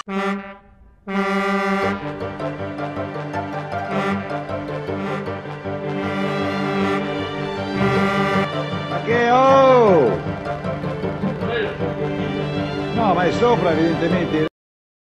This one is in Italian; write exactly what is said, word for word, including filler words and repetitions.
Ma che oh! No, ma è sopra evidentemente.